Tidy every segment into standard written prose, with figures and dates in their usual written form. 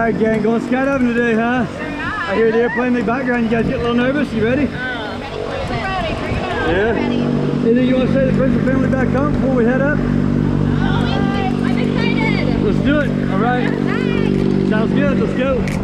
Alright gang, going skydiving today, huh? I hear the airplane in the background. You guys get a little nervous. You ready? We're ready. Yeah? Anything you want to say to the friends and family back home before we head up? I'm excited. Let's do it. Alright. Sounds good. Let's go.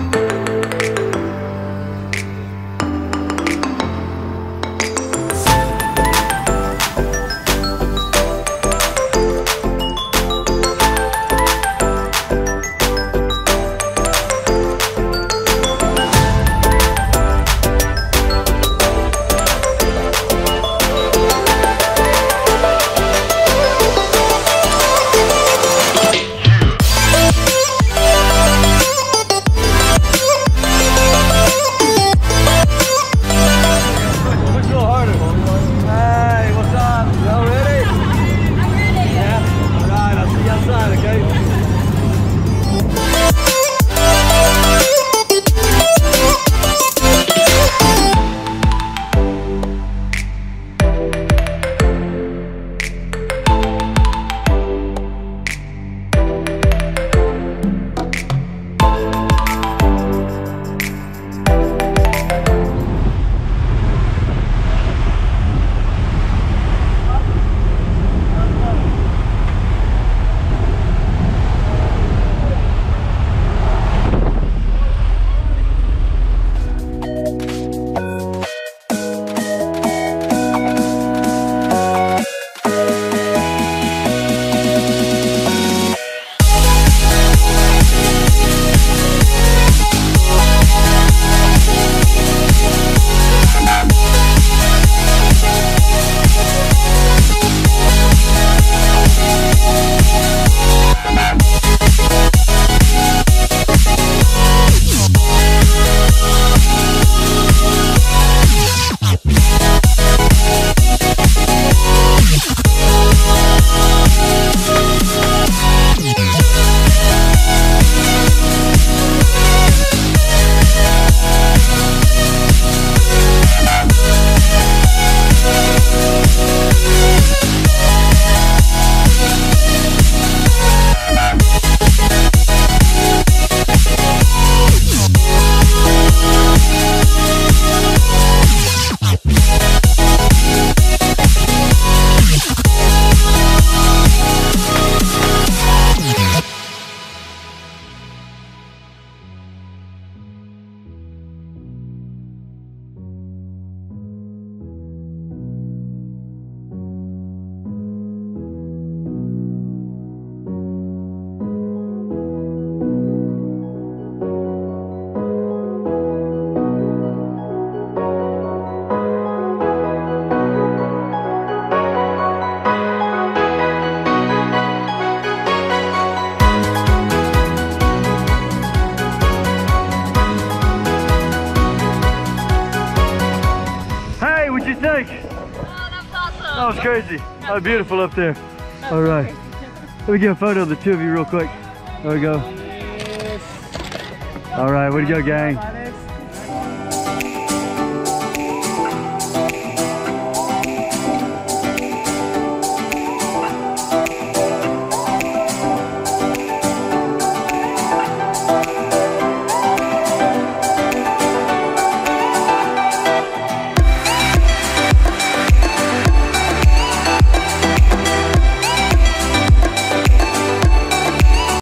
What'd you think? Oh, that was awesome. That was crazy. That was beautiful up there. All right. Let me get a photo of the two of you real quick. There we go. All right, way to go, gang.